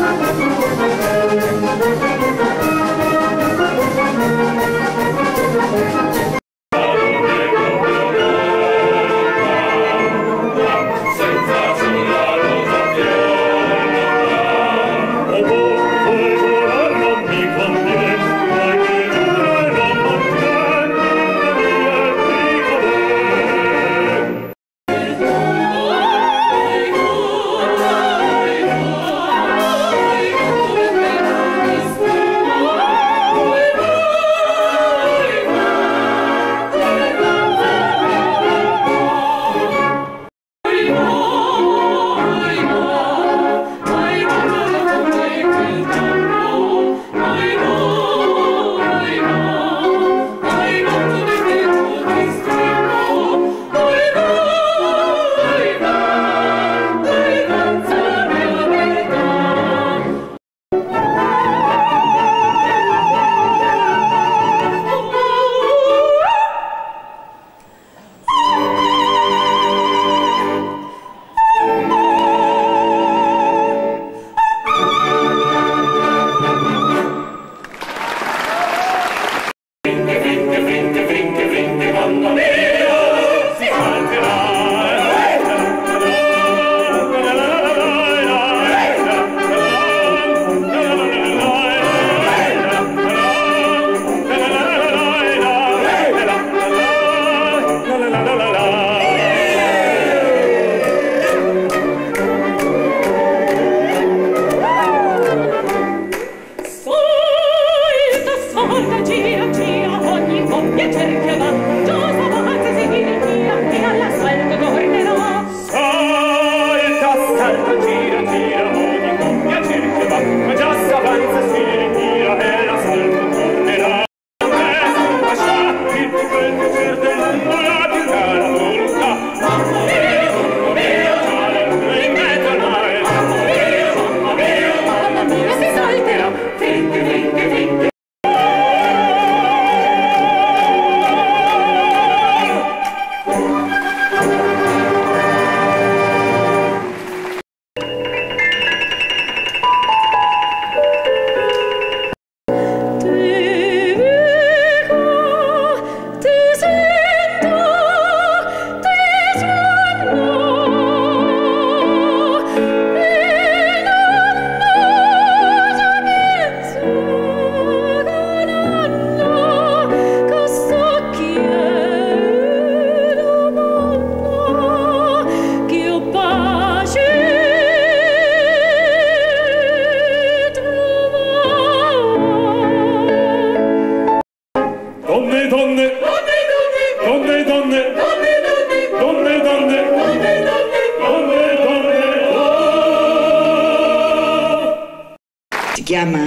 Si chiama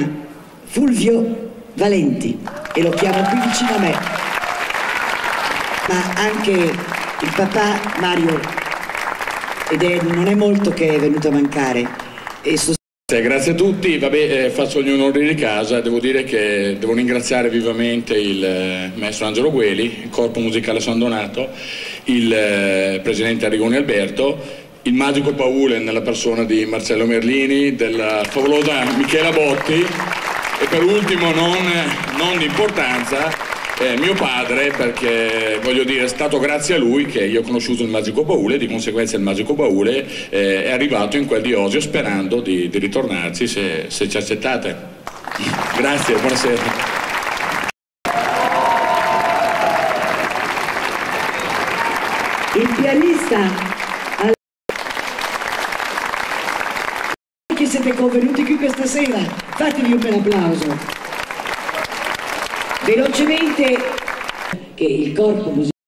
Fulvio Valenti e lo chiamo qui vicino a me, ma anche il papà Mario, non è molto che è venuto a mancare. Grazie a tutti. Faccio gli onori di casa. Devo dire che devo ringraziare vivamente il maestro Angelo Gueli, il corpo musicale San Donato, il presidente Arrigoni Alberto, il magico Paule nella persona di Marcello Merlini, della favolosa Michela Botti e per ultimo non di importanza mio padre, perché voglio dire è stato grazie a lui che io ho conosciuto il magico Paule, di conseguenza il magico Paule è arrivato in quel di Osio sperando di ritornarci se ci accettate. Grazie, buonasera. Il pianista, che siete convenuti qui questa sera, fatevi un bel applauso. Velocemente che il corpo musicale